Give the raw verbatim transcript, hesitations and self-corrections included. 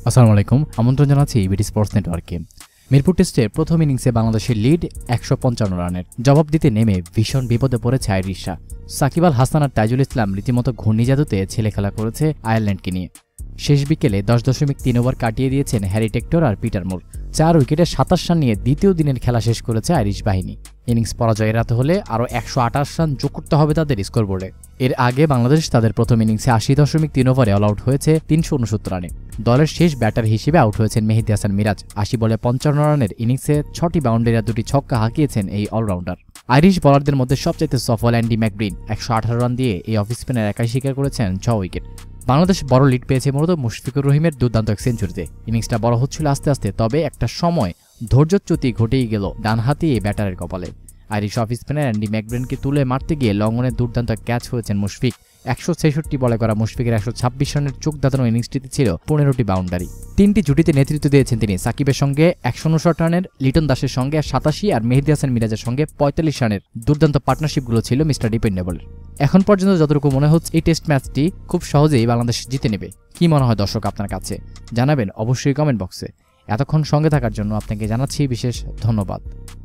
আসসালামু আলাইকুম, আমন্ত্রণ জানাচ্ছি বিডি স্পোর্টস নেটওয়ার্কে। মিরপুর টেস্টের প্রথম ইনিংসে বাংলাদেশের লিড একশো পঞ্চান্ন রানের। জবাব দিতে নেমে ভীষণ বিপদে পড়েছে আইরিশরা। সাকিব আল হাসান আর তাইজুল ইসলাম রীতিমতো ঘূর্ণিজাদুতে ছেলেখেলা করেছে আয়ারল্যান্ডকে নিয়ে। শেষ বিকেলে দশ দশমিক তিন ওভার কাটিয়ে দিয়েছেন হ্যারি টেক্টর আর পিটার মুর। চার উইকেটে সাতাশ রান নিয়ে দ্বিতীয় দিনের খেলা শেষ করেছে আইরিশ বাহিনী। ইনিংস পরাজয় এড়াতে হলে আরও একশো আঠাশ রান যোগ করতে হবে তাদের স্কোরবোর্ডে। এর আগে বাংলাদেশ তাদের প্রথম ইনিংসে আশি দশমিক তিন ওভারে অল আউট হয়েছে তিনশো উনসত্তর রানে। দলের শেষ ব্যাটার হিসেবে আউট হয়েছেন মেহেদী হাসান মিরাজ। আশি বলে পঞ্চান্ন রানের ইনিংসে ছটি বাউন্ডারি আর দুটি ছক্কা হাঁকিয়েছেন এই অলরাউন্ডার। আইরিশ বলারদের মধ্যে সবচাইতে সফল অ্যান্ডি ম্যাকব্রিন একশো আঠারো রান দিয়ে এই অফ স্পিনার একাই শিকার করেছেন ছ উইকেট। বাংলাদেশ বড় লিড পেয়েছে মূলত মুশফিকুর রহিমের দুর্দান্ত এক সেঞ্চুরিতে। ইনিংসটা বড় হচ্ছিল আস্তে আস্তে, তবে একটা সময় ধৈর্যচ্যুতি ঘটেই গেল ডানহাতি এই ব্যাটারের কপালে। আইরিশ অফ স্পিনার অ্যান্ডি ম্যাকব্রিনকে তুলে মারতে গিয়ে লঙ্ঘনের দুর্দান্ত ক্যাচ হয়েছেন মুশফিক। একশো ছেষট্টি বলে করা মুশফিকের একশো ছাব্বিশ রানের চোখ দাঁতানো ইনিংসটিতে ছিল পনেরোটি বাউন্ডারি। তিনটি জুটিতে নেতৃত্ব দিয়েছেন তিনি। সাকিবের সঙ্গে একশো উনষাট রানের, লিটন দাসের সঙ্গে সাতাশি আর মেহেদী হাসান মিরাজের সঙ্গে পঁয়তাল্লিশ রানের দুর্দান্ত পার্টনারশিপগুলো ছিল মিস্টার ডিপেন্ডেবল। এখন পর্যন্ত যতটুকু মনে হচ্ছে এই টেস্ট ম্যাচটি খুব সহজেই বাংলাদেশ জিতে নেবে। কি মনে হয় দর্শক আপনার কাছে? জানাবেন অবশ্যই কমেন্ট বক্সে। এতক্ষণ সঙ্গে থাকার জন্য আপনাকে জানাচ্ছি বিশেষ ধন্যবাদ।